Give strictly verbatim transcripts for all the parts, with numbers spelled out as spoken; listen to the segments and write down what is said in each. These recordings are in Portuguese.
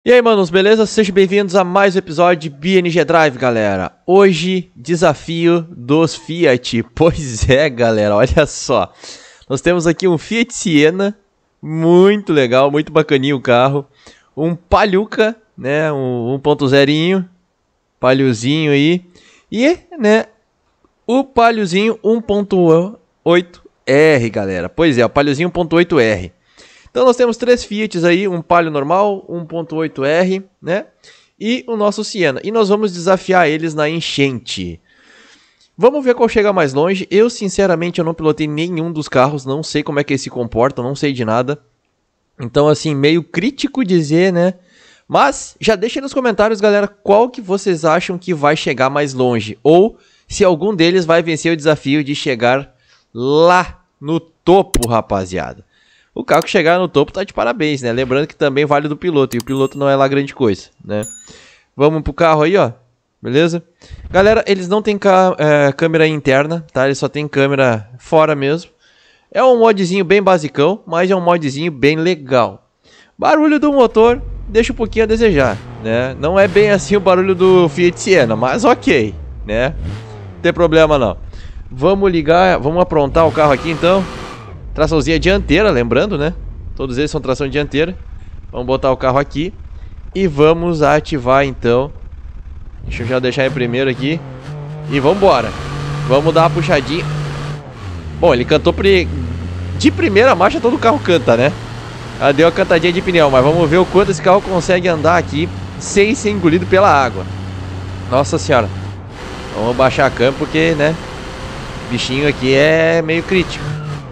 E aí, manos, beleza? Sejam bem-vindos a mais um episódio de B N G Drive, galera. Hoje, desafio dos Fiat. Pois é, galera, olha só. Nós temos aqui um Fiat Siena, muito legal, muito bacaninho o carro. Um Palioka, né, um um ponto zero, Paliozinho aí. E, né, o Paliozinho um ponto oito R, galera. Pois é, o Paliozinho um ponto oito R. Então nós temos três Fiats aí, um Palio normal, um ponto oito R, né? E o nosso Siena. E nós vamos desafiar eles na enchente. Vamos ver qual chega mais longe. Eu, sinceramente, eu não pilotei nenhum dos carros. Não sei como é que eles se comportam, não sei de nada. Então, assim, meio crítico dizer, né? Mas já deixa aí nos comentários, galera, qual que vocês acham que vai chegar mais longe. Ou se algum deles vai vencer o desafio de chegar lá no topo, rapaziada. O carro que chegar no topo tá de parabéns, né? Lembrando que também vale do piloto. E o piloto não é lá grande coisa, né? Vamos pro carro aí, ó. Beleza? Galera, eles não tem é, câmera interna, tá? Eles só tem câmera fora mesmo. É um modzinho bem basicão, mas é um modzinho bem legal. Barulho do motor deixa um pouquinho a desejar, né? Não é bem assim o barulho do Fiat Siena, mas ok, né? Não tem problema não. Vamos ligar, vamos aprontar o carro aqui então. Traçãozinha dianteira, lembrando, né? Todos eles são tração dianteira. Vamos botar o carro aqui e vamos ativar então. Deixa eu já deixar em primeiro aqui. E vamos embora. Vamos dar uma puxadinha. Bom, ele cantou pre... de primeira marcha, todo carro canta, né? Ela deu a cantadinha de pneu, mas vamos ver o quanto esse carro consegue andar aqui sem ser engolido pela água. Nossa senhora. Vamos baixar a câmera porque, né? O bichinho aqui é meio crítico.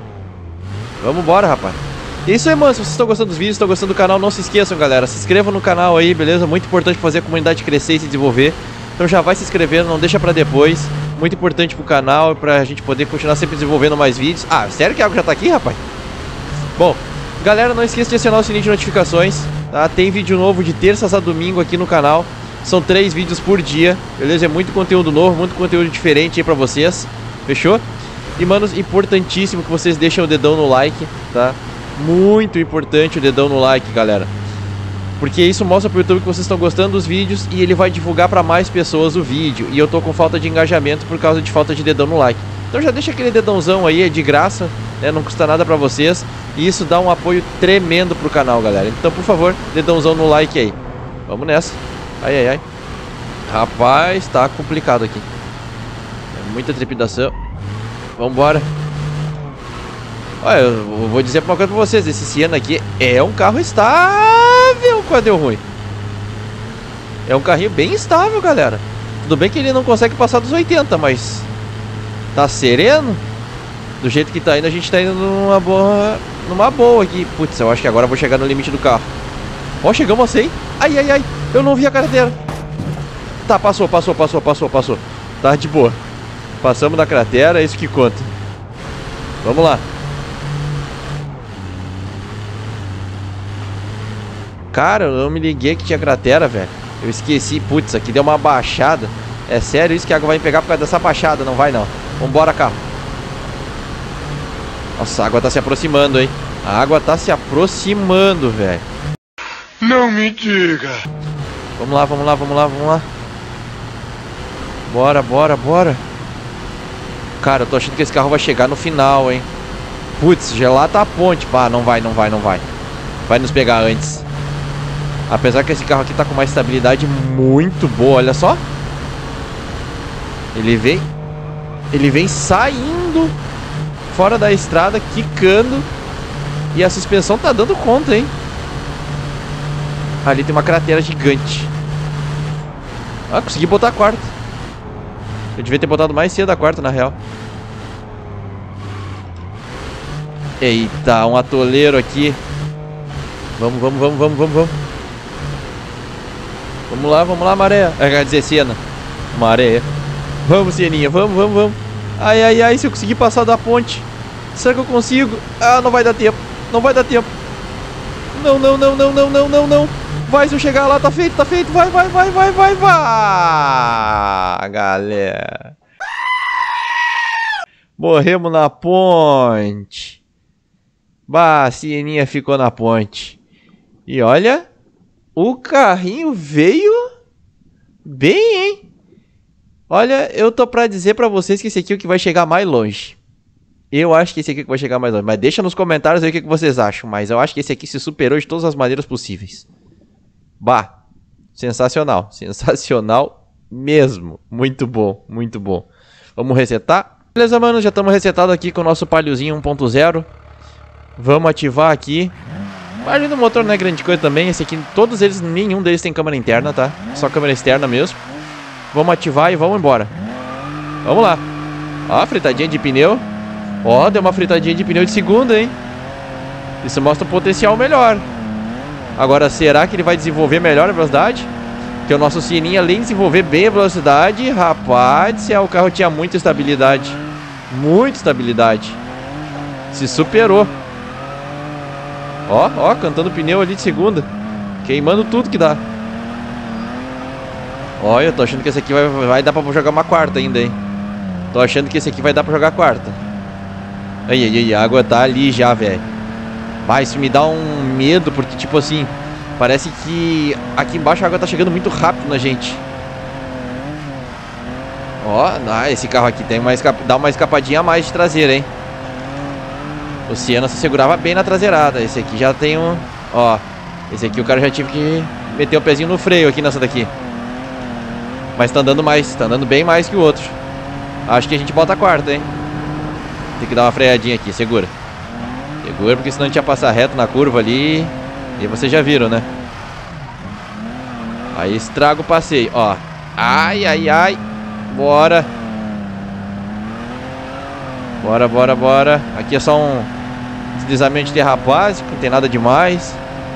Vamos embora, rapaz. E é isso aí, mano. Se vocês estão gostando dos vídeos, estão gostando do canal, não se esqueçam, galera. Se inscrevam no canal aí, beleza? Muito importante fazer a comunidade crescer e se desenvolver. Então já vai se inscrevendo, não deixa pra depois. Muito importante pro canal, pra gente poder continuar sempre desenvolvendo mais vídeos. Ah, sério que a água já tá aqui, rapaz? Bom, galera, não esqueça de acionar o sininho de notificações, tá? Tem vídeo novo de terças a domingo aqui no canal. São três vídeos por dia, beleza? É muito conteúdo novo, muito conteúdo diferente aí pra vocês. Fechou? E, manos, importantíssimo que vocês deixem o dedão no like, tá? Muito importante o dedão no like, galera. Porque isso mostra pro YouTube que vocês estão gostando dos vídeos e ele vai divulgar pra mais pessoas o vídeo. E eu tô com falta de engajamento por causa de falta de dedão no like. Então já deixa aquele dedãozão aí, é de graça, né? Não custa nada pra vocês. E isso dá um apoio tremendo pro canal, galera. Então, por favor, dedãozão no like aí. Vamos nessa. Ai, ai, ai. Rapaz, tá complicado aqui. É muita trepidação. Vambora. Olha, eu vou dizer uma coisa pra vocês. Esse Siena aqui é um carro estável quando deu ruim. É um carrinho bem estável, galera. Tudo bem que ele não consegue passar dos oitenta, mas tá sereno. Do jeito que tá indo, a gente tá indo numa boa Numa boa aqui. Putz, eu acho que agora eu vou chegar no limite do carro. Ó, chegamos assim. Ai, ai, ai, eu não vi a carteira. Tá, passou, passou, passou, passou, passou. Tá de boa. Passamos da cratera, é isso que conta. Vamos lá. Cara, eu não me liguei que tinha cratera, velho. Eu esqueci, putz, aqui deu uma baixada. É sério isso que a água vai me pegar por causa dessa baixada? Não vai não. Vambora, carro. Nossa, a água tá se aproximando, hein. A água tá se aproximando, velho. Não me diga. Vamos lá, vamos lá, vamos lá, vamos lá. Bora, bora, bora. Cara, eu tô achando que esse carro vai chegar no final, hein. Putz, gelada a ponte. Pá, não vai, não vai, não vai. Vai nos pegar antes. Apesar que esse carro aqui tá com uma estabilidade muito boa, olha só. Ele vem Ele vem saindo fora da estrada, quicando. E a suspensão tá dando conta, hein. Ali tem uma cratera gigante. Ah, consegui botar a quarta. Eu devia ter botado mais cedo a quarta, na real. Eita, um atoleiro aqui. Vamos, vamos, vamos, vamos, vamos, vamos. Vamos lá, vamos lá, maré. É, quer dizer, Siena. Maré. Vamos, Sieninha, vamos, vamos, vamos. Ai, ai, ai, se eu conseguir passar da ponte. Será que eu consigo? Ah, não vai dar tempo. Não vai dar tempo. Não, não, não, não, não, não, não, não. Vai, se eu chegar lá, tá feito, tá feito. Vai, vai, vai, vai, vai, vai. Galera. Morremos na ponte. Bah, a Sieninha ficou na ponte. E olha, O carrinho veio bem, hein? Olha, eu tô pra dizer pra vocês que esse aqui é o que vai chegar mais longe. Eu acho que esse aqui é o que vai chegar mais longe. Mas deixa nos comentários aí o que vocês acham. Mas eu acho que esse aqui se superou de todas as maneiras possíveis. Bah, sensacional. Sensacional mesmo. Muito bom, muito bom. Vamos resetar? Beleza, mano, já estamos resetados aqui com o nosso Paliozinho um ponto zero. Vamos ativar aqui. A margem do motor não é grande coisa também. Esse aqui, todos eles, nenhum deles tem câmera interna, tá? Só câmera externa mesmo. Vamos ativar e vamos embora. Vamos lá. Ó, fritadinha de pneu. Ó, deu uma fritadinha de pneu de segunda, hein? Isso mostra um potencial melhor. Agora, será que ele vai desenvolver melhor a velocidade? Porque o nosso Sieninha, além de desenvolver bem a velocidade, rapaz, o carro tinha muita estabilidade. Muita estabilidade. Se superou. Ó, ó, cantando pneu ali de segunda. Queimando tudo que dá. Ó, eu tô achando que esse aqui vai, vai dar pra jogar uma quarta ainda, hein? Tô achando que esse aqui vai dar pra jogar quarta. Ai, ai, ai, a água tá ali já, velho. Vai, isso me dá um medo, porque, tipo assim, parece que aqui embaixo a água tá chegando muito rápido na gente. Ó, ah, esse carro aqui tem uma escap... dá uma escapadinha a mais de traseira, hein? O Siena se segurava bem na traseirada. Esse aqui já tem um... Ó, esse aqui o cara já tive que meter o pezinho no freio aqui nessa daqui. Mas tá andando mais, tá andando bem mais que o outro. Acho que a gente bota a quarta, hein? Tem que dar uma freadinha aqui, segura. Segura, porque senão a gente ia passar reto na curva ali. E vocês já viram, né? Aí estraga o passeio, ó. Ai, ai, ai. Bora. Bora, bora, bora. Aqui é só um deslizamento de terra básico, não tem nada demais.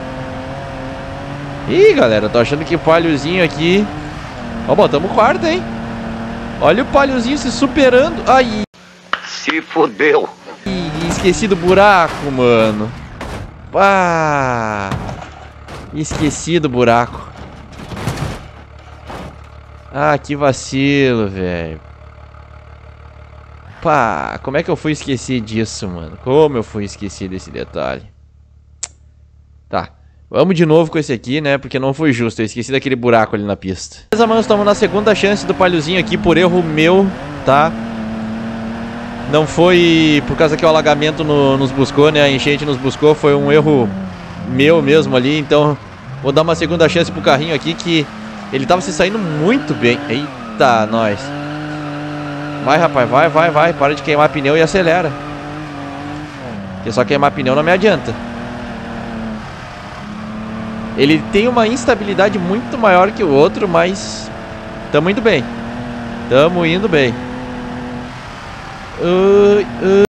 Ih, galera, tô achando que o Paliozinho aqui... Ó, botamos quarto, hein? Olha o Paliozinho se superando. Ai. Se fodeu. Ih, esqueci do buraco, mano. Ah, esqueci do buraco. Ah, que vacilo, velho. Pá, como é que eu fui esquecer disso, mano? Como eu fui esquecer desse detalhe? Tá, vamos de novo com esse aqui, né? Porque não foi justo, eu esqueci daquele buraco ali na pista. Beleza, mano, estamos na segunda chance do Paliozinho aqui por erro meu, tá? Não foi por causa que o alagamento no, nos buscou, né? A enchente nos buscou, foi um erro meu mesmo ali. Então, vou dar uma segunda chance pro carrinho aqui que ele tava se saindo muito bem. Eita, nós. Vai, rapaz, vai, vai, vai. Para de queimar pneu e acelera. Porque só queimar pneu não me adianta. Ele tem uma instabilidade muito maior que o outro, mas tamo indo bem. Tamo indo bem. Uh, uh.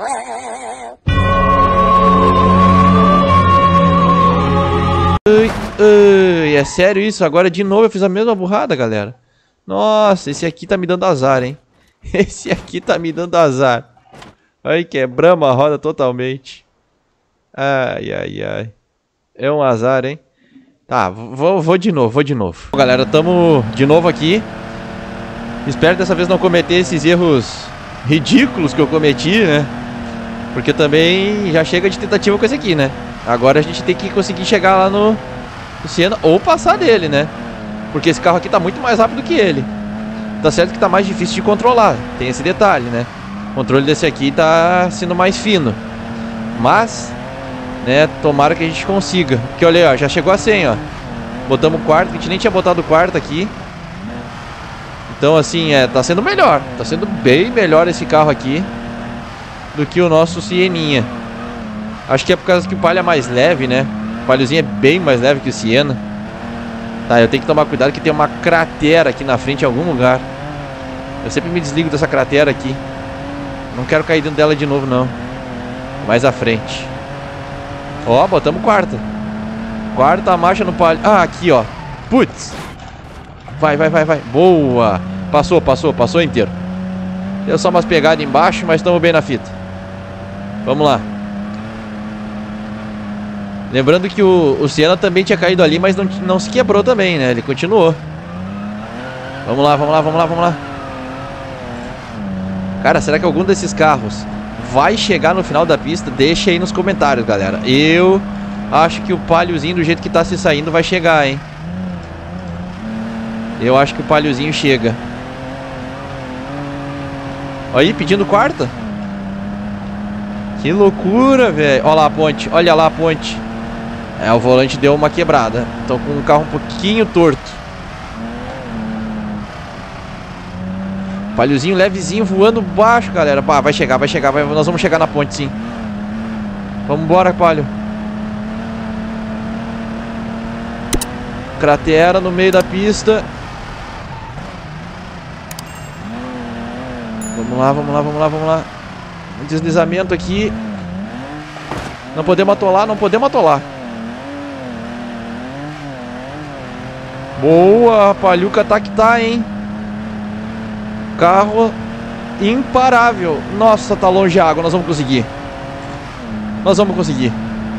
Uh, uh. É sério isso? Agora de novo eu fiz a mesma burrada, galera. Nossa, esse aqui tá me dando azar, hein? Esse aqui tá me dando azar. Ai, quebramos a roda totalmente. Ai, ai, ai. É um azar, hein? Tá, vou, vou de novo, vou de novo. Galera, tamo de novo aqui. Espero dessa vez não cometer esses erros ridículos que eu cometi, né? Porque também já chega de tentativa com esse aqui, né? Agora a gente tem que conseguir chegar lá no, no Siena ou passar dele, né? Porque esse carro aqui tá muito mais rápido que ele. Tá certo que tá mais difícil de controlar. Tem esse detalhe, né? O controle desse aqui tá sendo mais fino. Mas, né, tomara que a gente consiga. Porque olha aí, ó, já chegou a cem, ó. Botamos o quarto, a gente nem tinha botado o quarto aqui. Então assim, é, tá sendo melhor. Tá sendo bem melhor esse carro aqui do que o nosso Sieninha. Acho que é por causa que o Palio é mais leve, né? O Paliozinho é bem mais leve que o Siena. Tá, eu tenho que tomar cuidado que tem uma cratera aqui na frente em algum lugar. Eu sempre me desligo dessa cratera aqui. Não quero cair dentro dela de novo, não. Mais à frente. Ó, botamos quarta. Quarta marcha no Palio. Ah, aqui, ó. Putz. Vai, vai, vai, vai. Boa. Passou, passou, passou inteiro. Deu só umas pegadas embaixo, mas estamos bem na fita. Vamos lá. Lembrando que o, o Siena também tinha caído ali, mas não, não se quebrou também, né? Ele continuou. Vamos lá, vamos lá, vamos lá, vamos lá. Cara, será que algum desses carros vai chegar no final da pista? Deixa aí nos comentários, galera. Eu Acho que o Paliozinho, do jeito que tá se saindo, vai chegar, hein? Eu acho que o Paliozinho chega. Aí, pedindo quarta. Que loucura, velho. Olha lá a ponte, olha lá a ponte. É, o volante deu uma quebrada. Tô com um carro um pouquinho torto. Paliozinho levezinho voando baixo, galera. Bah, vai chegar, vai chegar, vai... nós vamos chegar na ponte, sim. Vamos embora, Palio. Cratera no meio da pista. Vamos lá, vamos lá, vamos lá, vamos lá. Um deslizamento aqui. Não podemos atolar, não podemos atolar. Boa, Palhuca tá que tá, hein? Carro imparável. Nossa, tá longe a água, nós vamos conseguir. Nós vamos conseguir.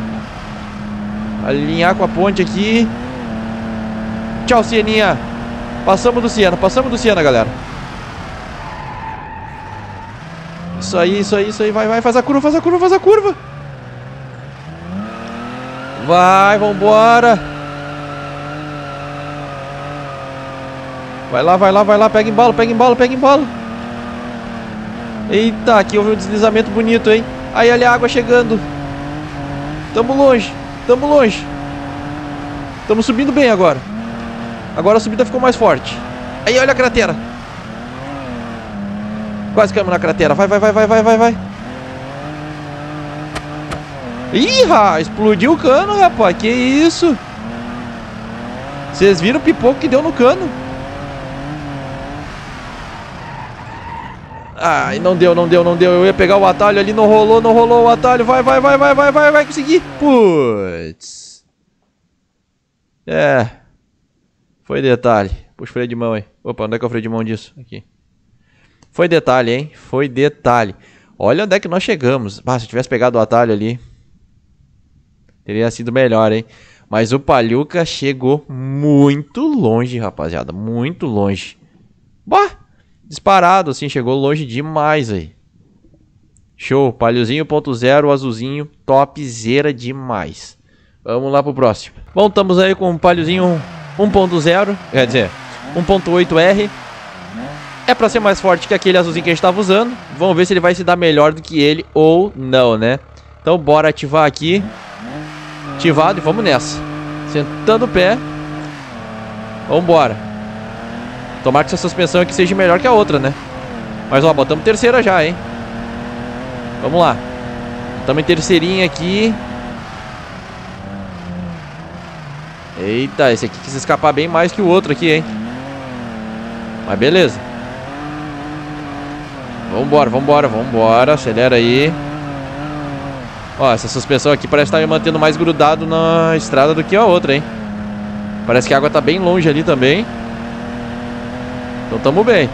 Alinhar com a ponte aqui. Tchau, Sieninha. Passamos do Siena, passamos do Siena, galera. Isso aí, isso aí, isso aí. Vai, vai, faz a curva, faz a curva, faz a curva. Vai, vambora. Vai lá, vai lá, vai lá. Pega embalo, pega embalo, pega embalo. Eita, aqui houve um deslizamento bonito, hein. Aí, olha a água chegando. Tamo longe, tamo longe. Tamo subindo bem agora. Agora a subida ficou mais forte. Aí, olha a cratera. Quase caímos na cratera. Vai, vai, vai, vai, vai, vai, vai. Ih, explodiu o cano, rapaz. Que isso? Vocês viram o pipoco que deu no cano? Ai, não deu, não deu, não deu. Eu ia pegar o atalho ali, não rolou, não rolou o atalho. Vai, vai, vai, vai, vai, vai, vai conseguir. Putz. É. Foi detalhe. Puxa o freio de mão aí. Opa, onde é que é o freio de mão disso? Aqui. Foi detalhe, hein? Foi detalhe. Olha onde é que nós chegamos. Ah, se eu tivesse pegado o atalho ali, teria sido melhor, hein? Mas o Palhuca chegou muito longe, rapaziada. Muito longe. Bah! Disparado, assim. Chegou longe demais aí. Show. Paliozinho ponto zero, azulzinho. Topzera demais. Vamos lá pro próximo. Bom, estamos aí com o Paliozinho um ponto zero. Quer dizer, um ponto oito R. É pra ser mais forte que aquele azulzinho que a gente tava usando. Vamos ver se ele vai se dar melhor do que ele ou não, né? Então bora ativar aqui. Ativado e vamos nessa. Sentando o pé. Vambora. Tomara que essa suspensão aqui seja melhor que a outra, né? Mas ó, botamos terceira já, hein? Vamos lá. Estamos em terceirinha aqui. Eita, esse aqui quis escapar bem mais que o outro aqui, hein? Mas beleza. Vambora, vambora, vambora. Acelera aí. Ó, essa suspensão aqui parece estar me mantendo mais grudado na estrada do que a outra, hein? Parece que a água tá bem longe ali também. Então tamo bem.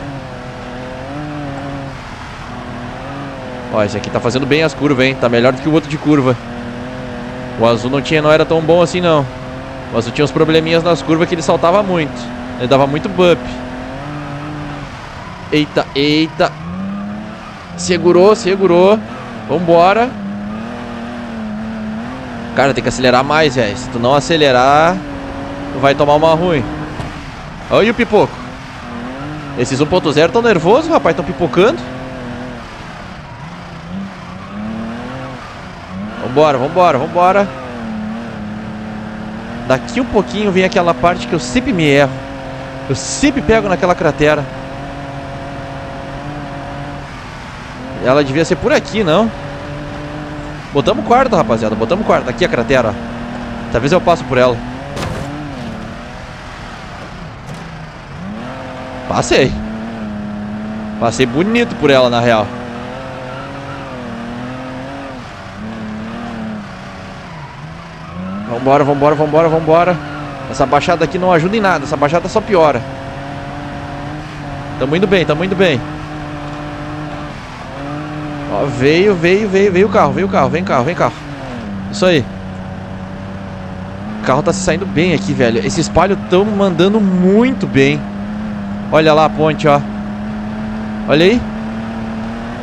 Ó, esse aqui tá fazendo bem as curvas, hein? Tá melhor do que o outro de curva. O azul não tinha, não era tão bom assim, não. O azul tinha uns probleminhas nas curvas que ele saltava muito. Ele dava muito bump. Eita, eita. Segurou, segurou. Vambora. Cara, tem que acelerar mais, velho. Se tu não acelerar, tu vai tomar uma ruim. Olha o pipoco. Esses um ponto zero tão nervosos, rapaz. Tão pipocando. Vambora, vambora, vambora. Daqui um pouquinho vem aquela parte que eu sempre me erro. Eu sempre pego naquela cratera. Ela devia ser por aqui, não? Botamos quarto, rapaziada. Botamos quarto. Aqui a cratera, ó. Talvez eu passo por ela. Passei. Passei bonito por ela, na real. Vambora, vambora, vambora, vambora. Essa baixada aqui não ajuda em nada. Essa baixada só piora. Tamo indo bem, tamo indo bem. Ó, veio, veio, veio, veio o carro, veio o carro, vem carro, vem carro. Isso aí. O carro tá se saindo bem aqui, velho. Esse espalho tão mandando muito bem. Olha lá a ponte, ó. Olha aí.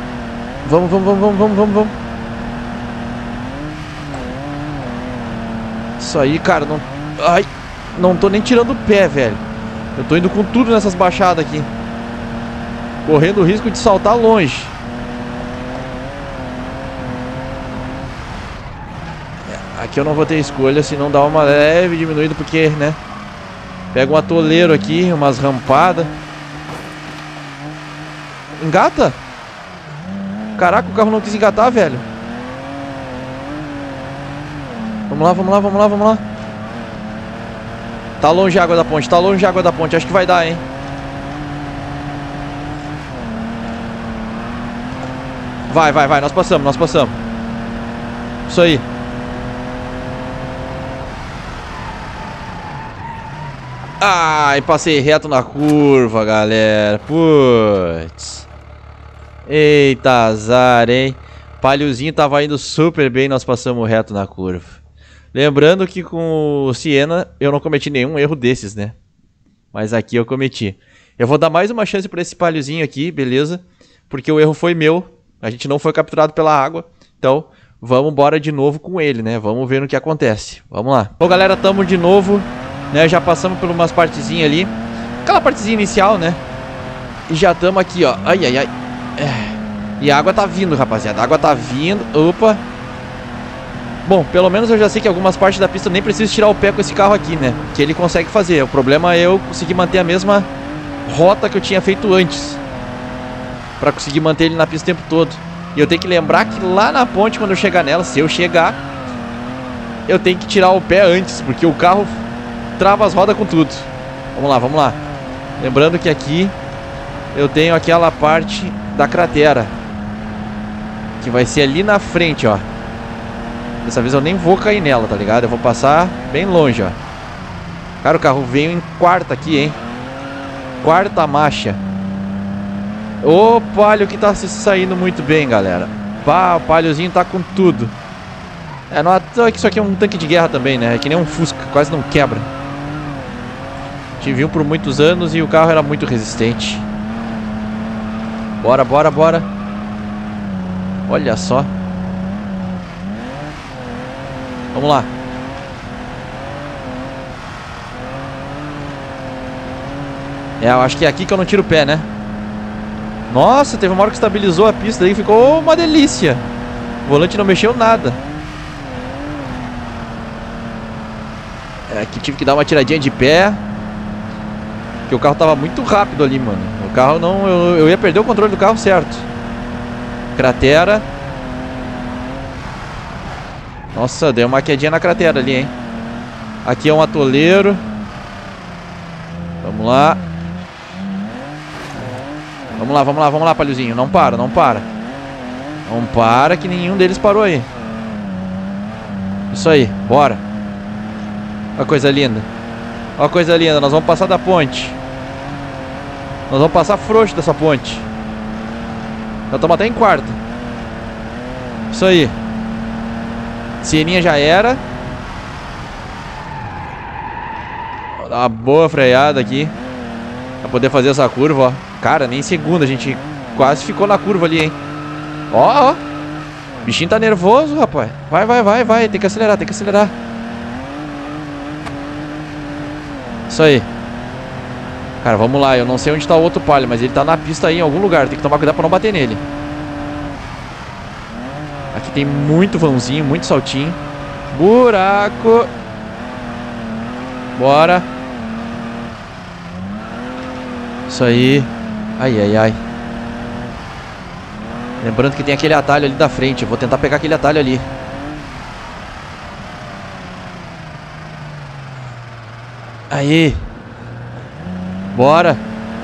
Vamos, vamos, vamos, vamos, vamos, vamos. Isso aí, cara, não... Ai, não tô nem tirando o pé, velho. Eu tô indo com tudo nessas baixadas aqui. Correndo o risco de saltar longe. Aqui eu não vou ter escolha se não dar uma leve diminuída, porque, né? Pega um atoleiro aqui, umas rampadas. Engata? Caraca, o carro não quis engatar, velho. Vamos lá, vamos lá, vamos lá, vamos lá. Tá longe a água da ponte, tá longe a água da ponte. Acho que vai dar, hein? Vai, vai, vai, nós passamos, nós passamos. Isso aí. Ai, passei reto na curva, galera. Putz. Eita, azar, hein? Paliozinho tava indo super bem, nós passamos reto na curva. Lembrando que com o Siena eu não cometi nenhum erro desses, né? Mas aqui eu cometi. Eu vou dar mais uma chance pra esse paliozinho aqui, beleza? Porque o erro foi meu. A gente não foi capturado pela água. Então, vamos embora de novo com ele, né? Vamos ver no que acontece. Vamos lá. Bom, galera, tamo de novo, né? Já passamos por umas partezinhas ali. Aquela partezinha inicial, né? E já tamo aqui, ó. Ai, ai, ai. É. E a água tá vindo, rapaziada. A água tá vindo. Opa. Bom, pelo menos eu já sei que algumas partes da pista eu nem preciso tirar o pé com esse carro aqui, né? Que ele consegue fazer. O problema é eu conseguir manter a mesma rota que eu tinha feito antes, pra conseguir manter ele na pista o tempo todo. E eu tenho que lembrar que lá na ponte, quando eu chegar nela, se eu chegar, eu tenho que tirar o pé antes, porque o carro trava as rodas com tudo. Vamos lá, vamos lá. Lembrando que aqui eu tenho aquela parte da cratera, que vai ser ali na frente, ó. Dessa vez eu nem vou cair nela, tá ligado? Eu vou passar bem longe, ó. Cara, o carro veio em quarta aqui, hein? Quarta marcha. O Palio que tá se saindo muito bem, galera. Pá, o Paliozinho tá com tudo. É, não é que isso aqui é um tanque de guerra também, né? É que nem um Fusca, quase não quebra. Tive um por muitos anos e o carro era muito resistente. Bora, bora, bora. Olha só. Vamos lá. É, eu acho que é aqui que eu não tiro o pé, né? Nossa, teve uma hora que estabilizou a pista aí, ficou uma delícia. O volante não mexeu nada. É, aqui tive que dar uma tiradinha de pé, porque o carro tava muito rápido ali, mano. O carro não... Eu, eu ia perder o controle do carro, certo. Cratera. Nossa, deu uma quedinha na cratera ali, hein. Aqui é um atoleiro. Vamos lá. Vamos lá, vamos lá, vamos lá, Paliozinho. Não para, não para. Não para que nenhum deles parou aí. Isso aí, bora. Olha a coisa linda. Olha a coisa linda, nós vamos passar da ponte. Nós vamos passar frouxo dessa ponte. Nós estamos até em quarta. Isso aí. Sieninha já era. Vou dar uma boa freada aqui pra poder fazer essa curva, ó. Cara, nem segunda, a gente quase ficou na curva ali, hein. Ó, ó. O bichinho tá nervoso, rapaz. Vai, vai, vai, vai. Tem que acelerar, tem que acelerar. Isso aí. Cara, vamos lá. Eu não sei onde tá o outro Palio, mas ele tá na pista aí em algum lugar. Tem que tomar cuidado pra não bater nele. Aqui tem muito vãozinho, muito saltinho. Buraco. Bora. Isso aí. Ai, ai, ai. Lembrando que tem aquele atalho ali da frente. Eu vou tentar pegar aquele atalho ali. Aí. Bora.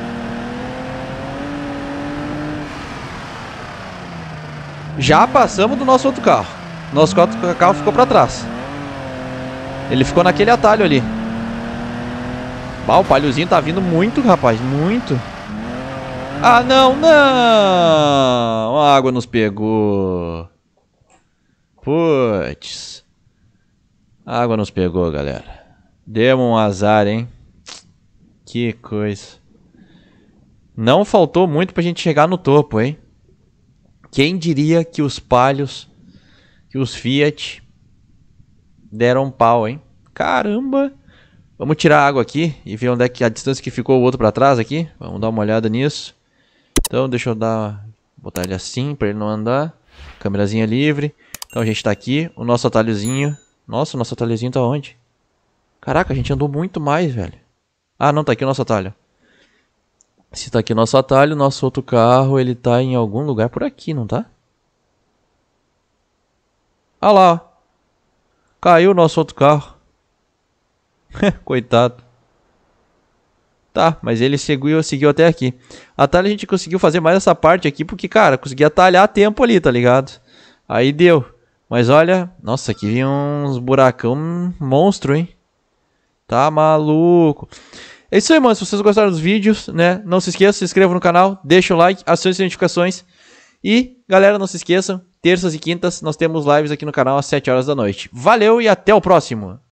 Já passamos do nosso outro carro. Nosso outro carro ficou pra trás. Ele ficou naquele atalho ali. Ah, o Paliozinho tá vindo muito, rapaz. Muito. Ah, não, não. A água nos pegou. Puts. A água nos pegou, galera. Deu um azar, hein. Que coisa. Não faltou muito pra gente chegar no topo, hein. Quem diria que os Palios, que os Fiat deram um pau, hein. Caramba! Vamos tirar a água aqui e ver onde é que a distância que ficou o outro pra trás aqui. Vamos dar uma olhada nisso. Então deixa eu dar... botar ele assim pra ele não andar. Câmerazinha livre. Então a gente tá aqui. O nosso atalhozinho. Nossa, o nosso atalhozinho tá onde? Caraca, a gente andou muito mais, velho. Ah, não, tá aqui o nosso atalho. Se tá aqui o nosso atalho, nosso outro carro, ele tá em algum lugar por aqui, não tá? Ah lá, ó. Caiu o nosso outro carro. Coitado. Tá, mas ele seguiu, seguiu até aqui. Atalho a gente conseguiu fazer mais essa parte aqui, porque, cara, consegui atalhar a tempo ali, tá ligado? Aí deu. Mas olha, nossa, aqui vinha uns buracão monstro, hein? Tá maluco. É isso aí, mano. Se vocês gostaram dos vídeos, né? Não se esqueçam, se inscrevam no canal, deixa o like, acione as notificações. E, galera, não se esqueçam, terças e quintas nós temos lives aqui no canal às sete horas da noite. Valeu e até o próximo!